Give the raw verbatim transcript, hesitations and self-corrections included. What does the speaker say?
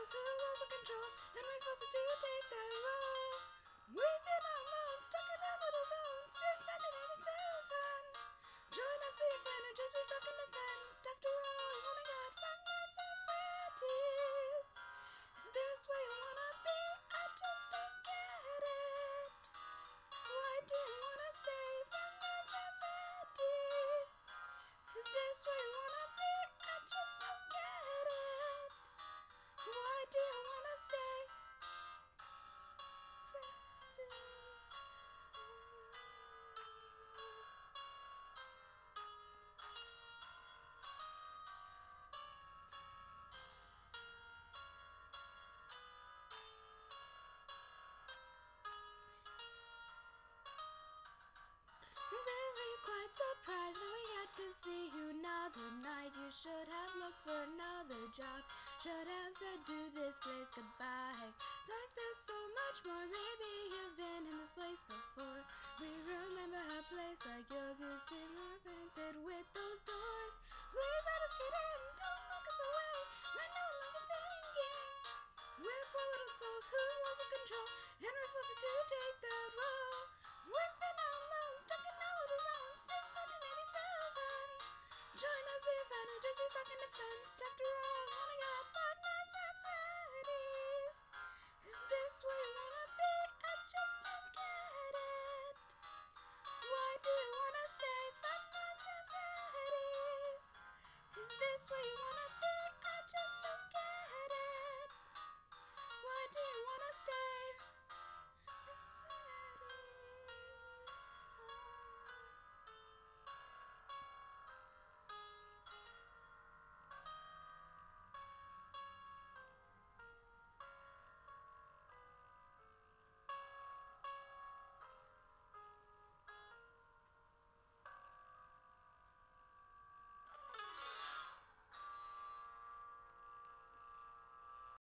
souls who lost control, and we're forced to take that role. We've been alone, stuck in our little zone since nineteen eighty-seven. Join us, be a fan, or just be stuck in the vent. After all, we only got five nights at Freddy's. Is this where you wanna be? I just don't get it. Why do you wanna stay five nights at Freddy's? Is this where you wanna be? I just don't get it. Why do you wanna stay? Freddy's. Really quite surprised that we got to see you another night. You should have looked for another job. Should have said to this place goodbye. Like there's so much more. Maybe you've been in this place before. We remember a place like yours. You seem painted with those doors. Please let us get in. Don't look us away. Right now we're like a thinking. We're poor little souls who lost control, and we're forced to take that role. We've been alone, stuck in our little zone since nineteen eighty-seven. Join us, be a fan, or just be stuck in the vent. After all,